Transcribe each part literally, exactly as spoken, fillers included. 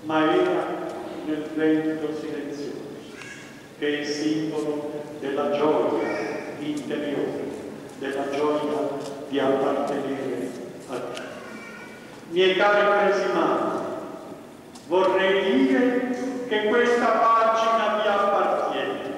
ma era nel vento silenzioso, che è simbolo della gioia interiore, della gioia di appartenere a Dio. Miei cari cresimati, vorrei dire che questa pagina vi appartiene,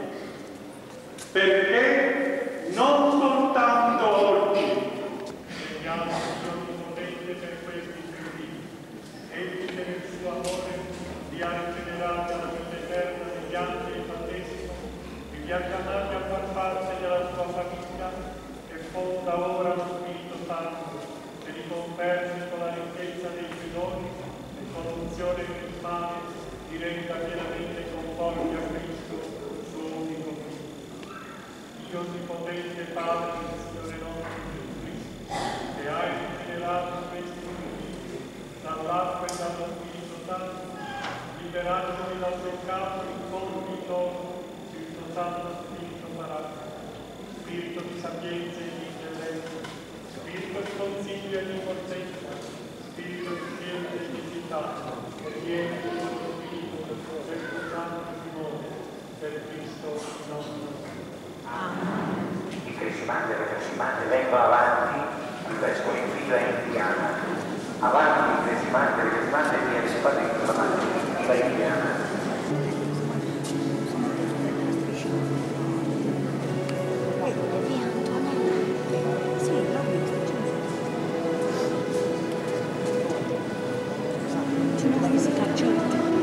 perché non soltanto oggi vediamo giorni potente per questi servizi, egli per il suo amore vi ha rigenerato la vita eterna mediante il battesimo e vi ha chiamati a far parte della sua famiglia, che fonda ora lo Spirito Santo, che li confermi con la ricchezza dei suoi doni e con l'unzione crismale li renda pienamente conformi a Cristo, suo unico Figlio. Dio onnipotente Padre del Signore nostro Gesù Cristo, che hai rigenerato questi unici dall'acqua e dallo Spirito Santo, liberandomi dal peccato in colpi tono sul tuo Santo Spirito Paracleto, Spirito di sapienza e di intelletto, Spirito di consiglio e di fortezza, Spirito di scienza e di città, e vieni il tuo Spirito per il tuo Santo Timore, per Cristo nostro. Amen. I cresimati e le cresimate vengono avanti, il vescovo in fila e in piana. Avanti i cresimati e le cresimate e via le spade inclamate, viva in piana. C'è una musica, certo.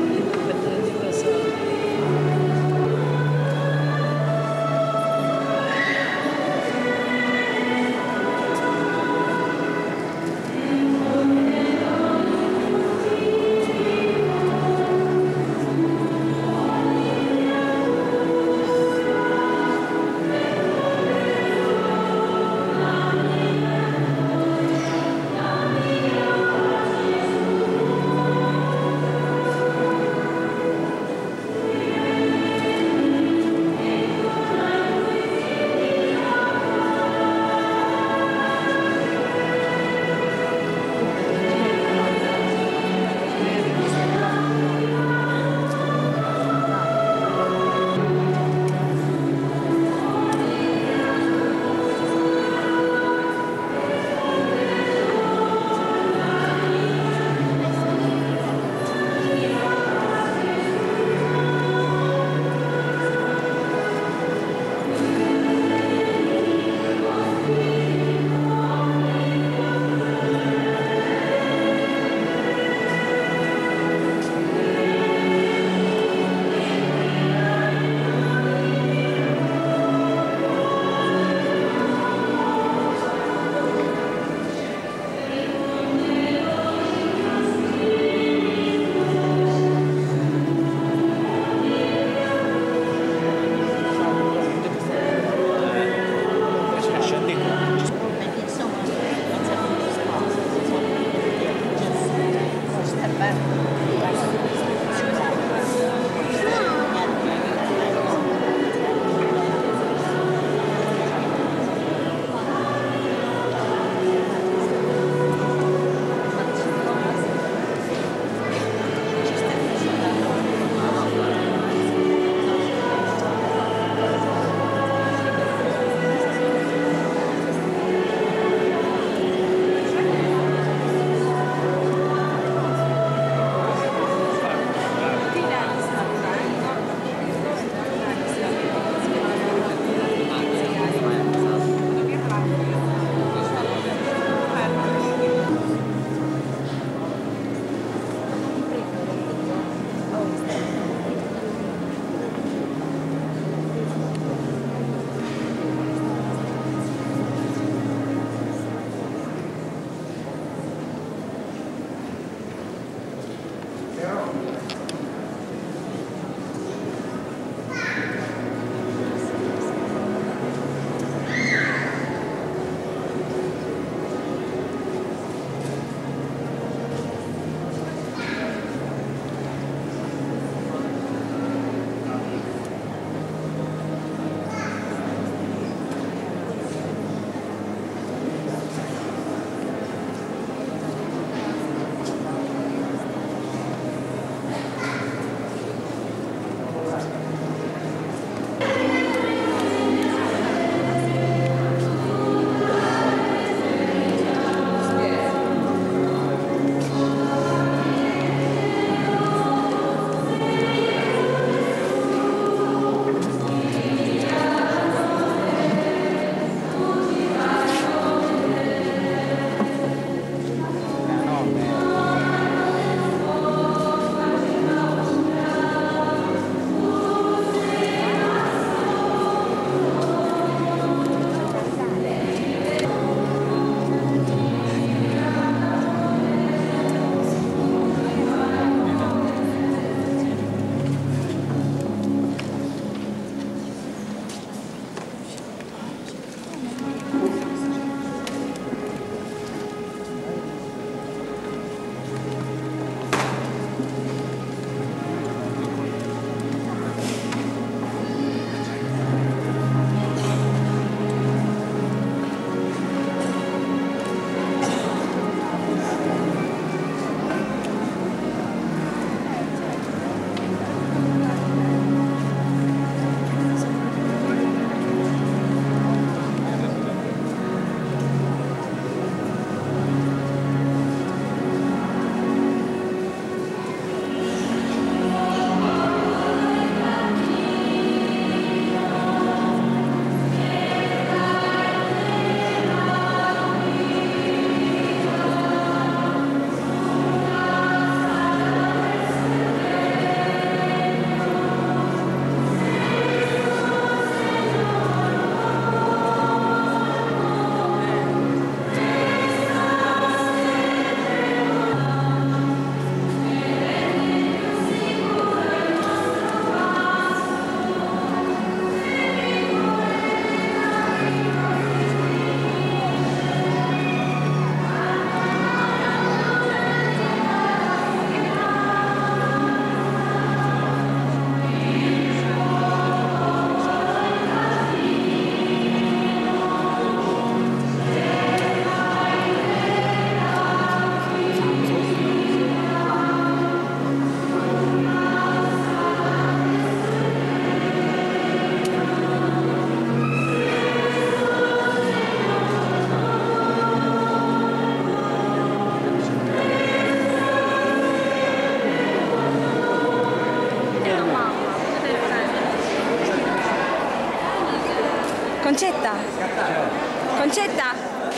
Concetta? Concetta?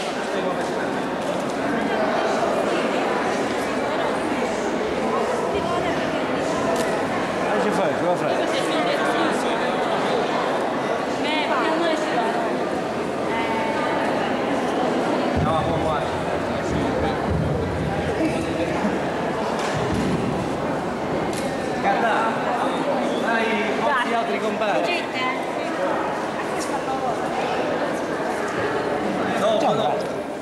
Cosa ci fai? Cosa fai? No, buon guarda. Scatta! Dai, quanti altri compari? No, no.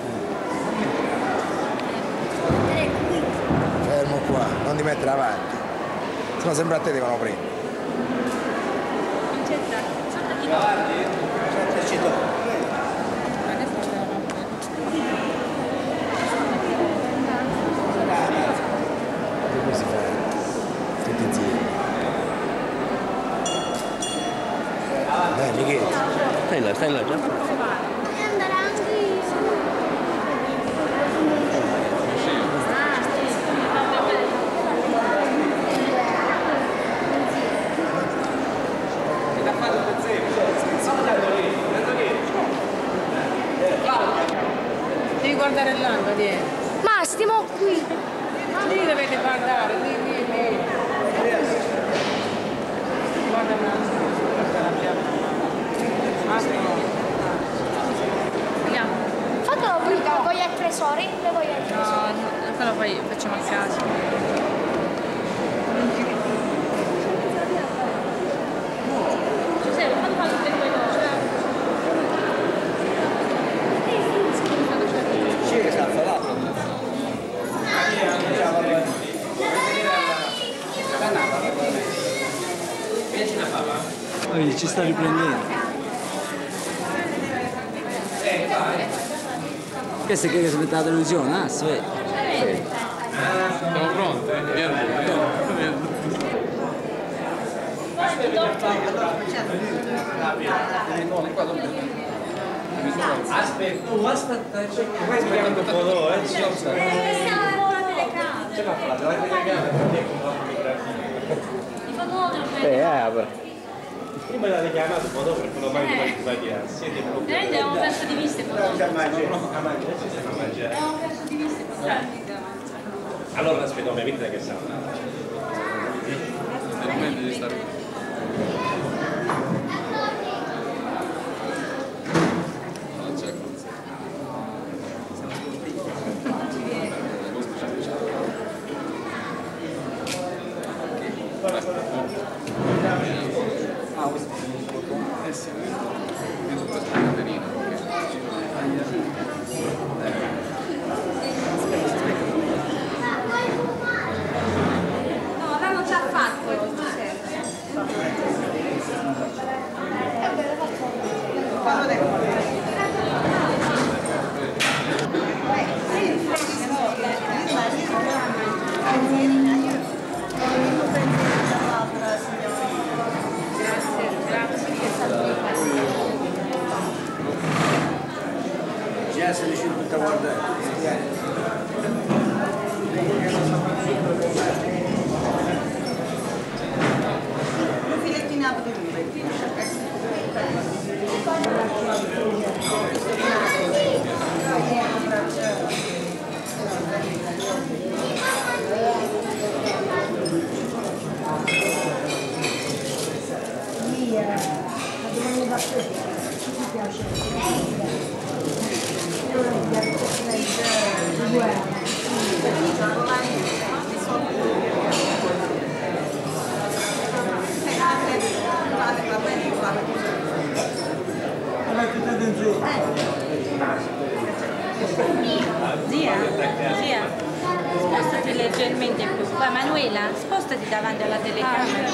Fermo qua, non ti mettere avanti. Se no sempre a te devono prendere. Avanti? Come si fa? Tutti insieme. Dai, Michele. Stai là, stai là già. Devi guardare l'angolo dietro. Ma stiamo qui. Lì dovete guardare, lì, lì, lì. Guarda l'angolo. Andiamo. Fatelo pulito, voglio ai tresori, le voglio ai tresori. No, no, quello poi facciamo a casa. Giuseppe, quando fai tutte e due cose? Vedi, ci sta riprendendo. Questo è che si mette la televisione, ah, si vede. Siamo pronti? Aspetta, tu aspetta, aspetta un po', eh. Eh, apre. Prima l'avete chiamato un po' dopo perché lo fai di sbagliare. Siete proprio. Veramente ho perso di vista il È Ho perso di vista il allora aspetta, ovviamente che sa. È il momento di stare. No, l'hanno già fatto. Già se riesci tutta a guardare. Un filettinato di uve. Zia, zia, spostati leggermente più. Vai Manuela, spostati davanti alla telecamera.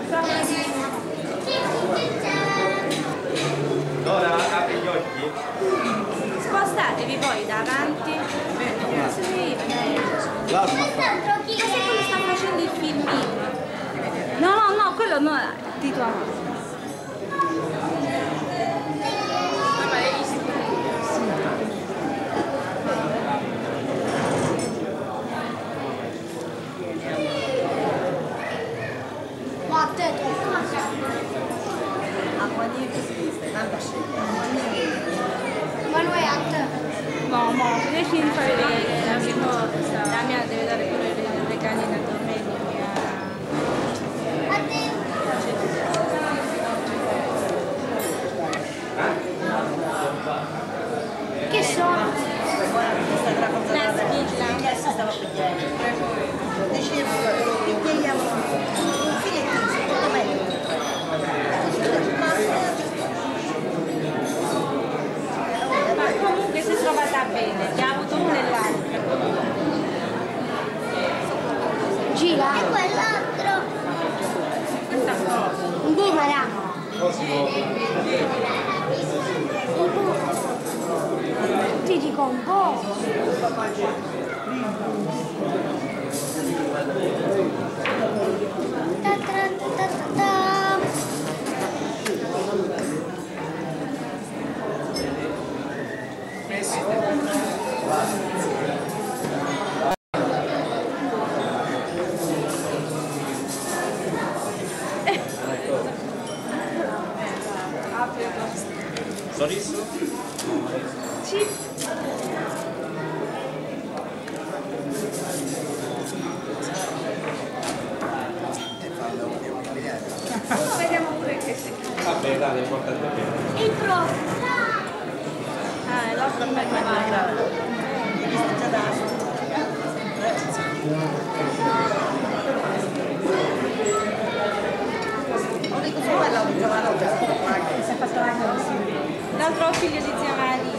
Ora apri gli occhi. Spostatevi poi davanti. Sì, ma se quello sta facendo il filmino. No, no, no, quello no, Tito Amaro. Ma a te tocca. Acqua niente si viste, tanta scelta. film fa vedere, tipo la mia deve dare pure le, le canine a domenica. Che sono? La spilla. Stavo pigliando. Dicevo, pigliamo un filettino, secondo me. Ma comunque si è trovata bene, che ha avuto uno e l'altro. Gira. E quell'altro. Un boomerang. Ti dico un po'. Ta ta ta ta ta. Sorriso? Sì. Oh, vediamo pure che si. Vabbè, dai, porta il bene. Il pro. Ah, e l'altro per me va. L'altro figlio di zia Maria.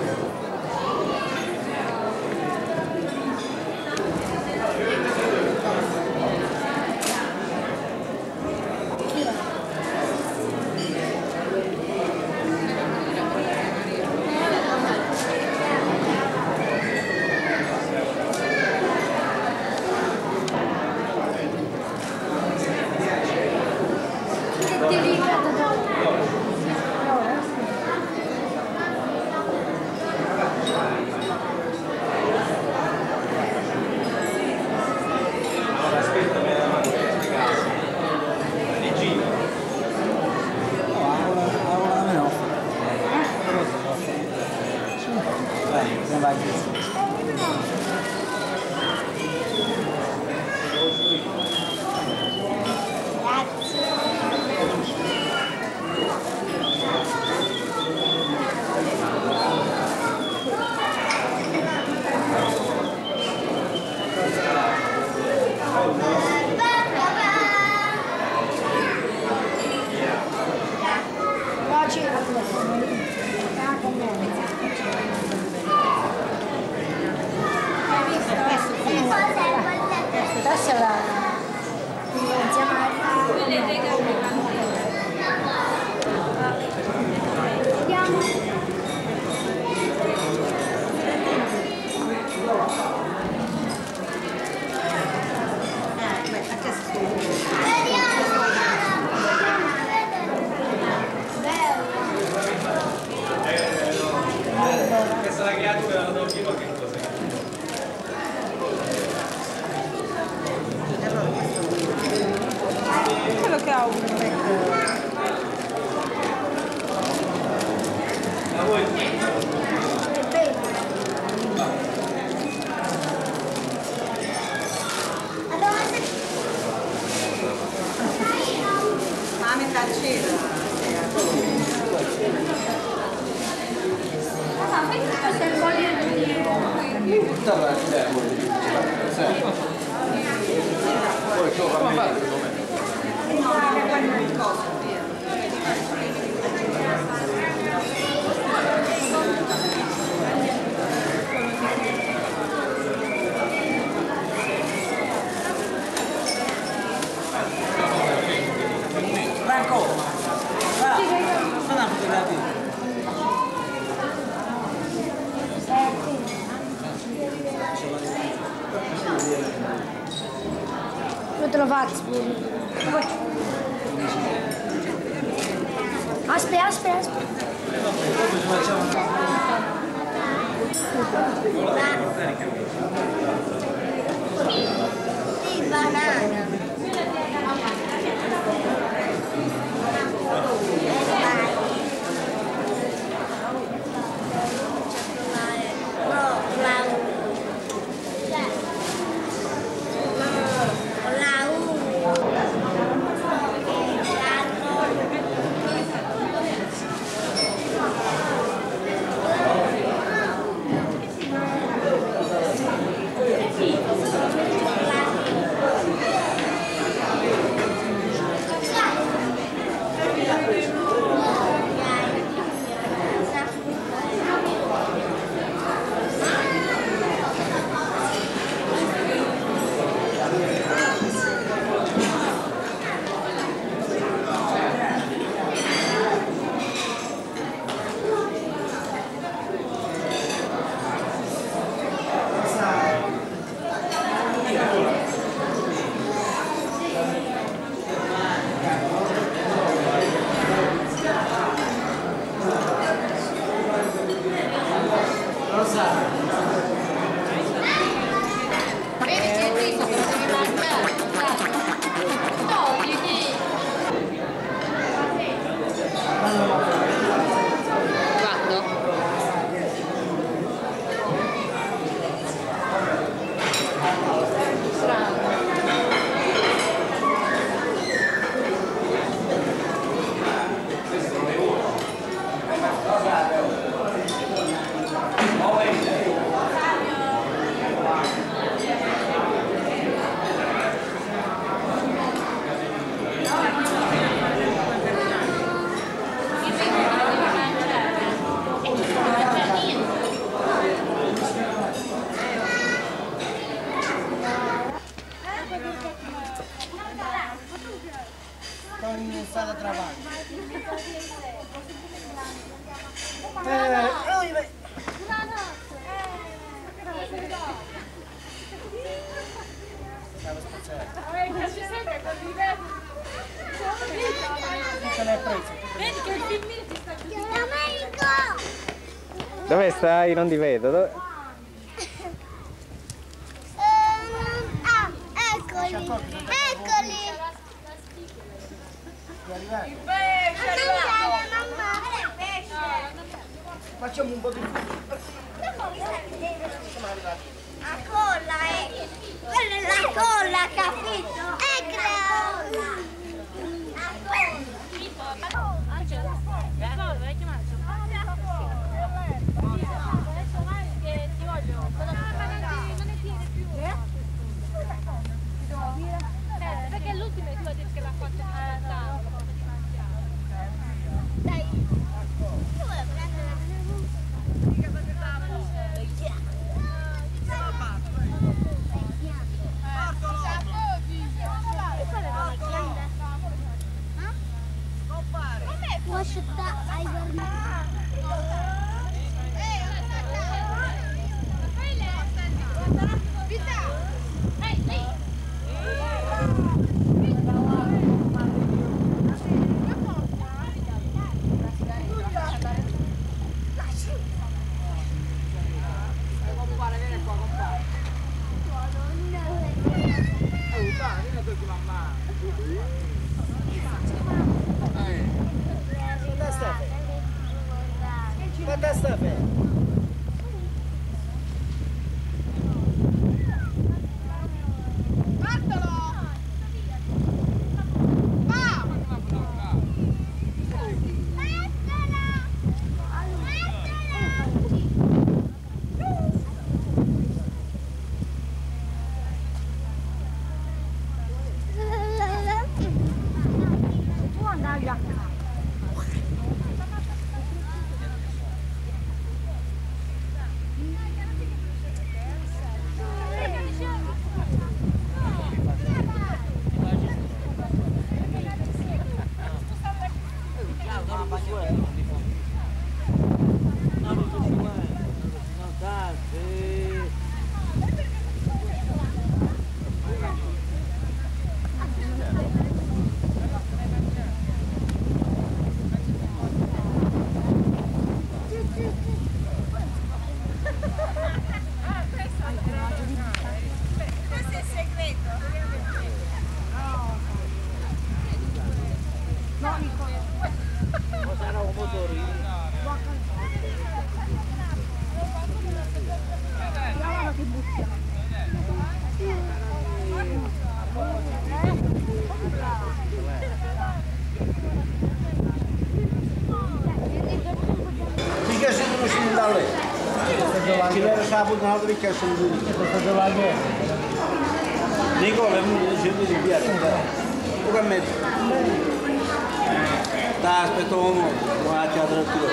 Questa è la zia Maria. Quelle regole Vediamo. Questa è la creatura della Dio che cos'è? quello che ha uno. La vuoi? Ma a metà c'era. Ah, ma questo è il foglio di Poi tu fammi fare. Franco, va, fai una fotografia. Lo trovate pure. Aspetta, aspetta, aspetta. Sì, banana. No, Sto in strada travando. Eh, lui ve... Stavo spazzando. Se l'hai presa. Vedi che il filmino ti sta chiudendo. Dove stai? Non ti vedo. Dove... Ah, eccoli, eccoli. Il pesce è arrivato. Mamma, pesce. Facciamo un po' di... La colla, eh. Quella è la colla, capito? È la perché l'ultima è tua che l'ha fatto tanto. Dai. Io volevo prendere la può sciuttare ai vermi. Quanta sta bene? Chi era sabato una volta che sono venuto. Sto giocando. Nicola è venuto di via. Tu che metti? Dai, aspetta un momento. Ma c'è la trattura.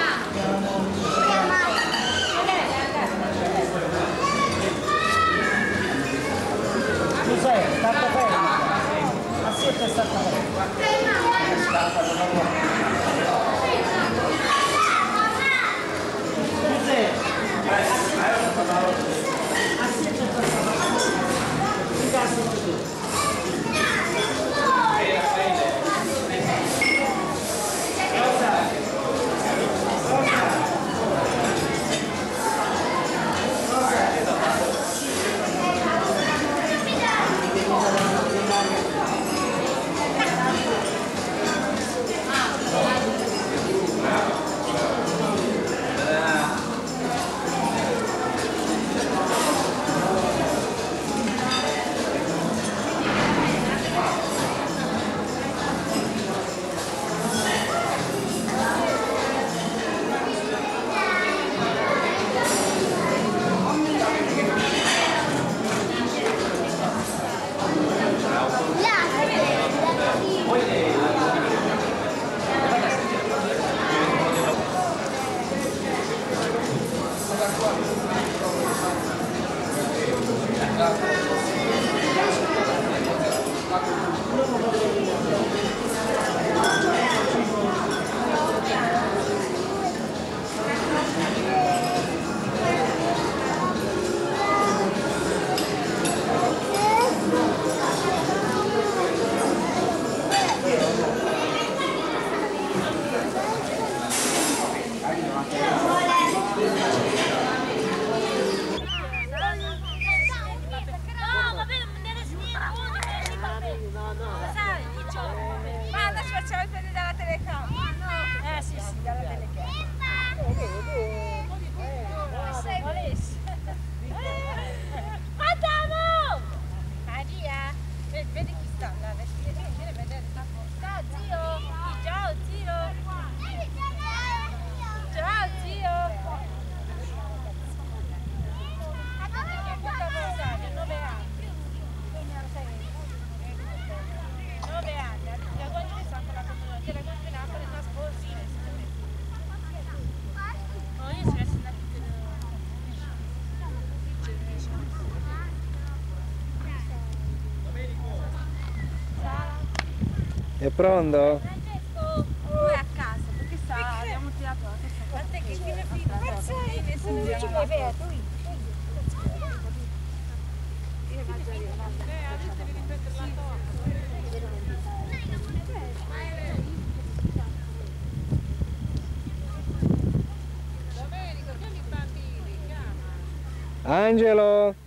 Tu sei, stacca fermo. Aspetta, stacca fermo. Stacca fermo. Tu sei. È pronto? Francesco, lui è a casa, perché sta, abbiamo tirato la testa. Guarda che fine fine, non ci puoi vedere. Angelo!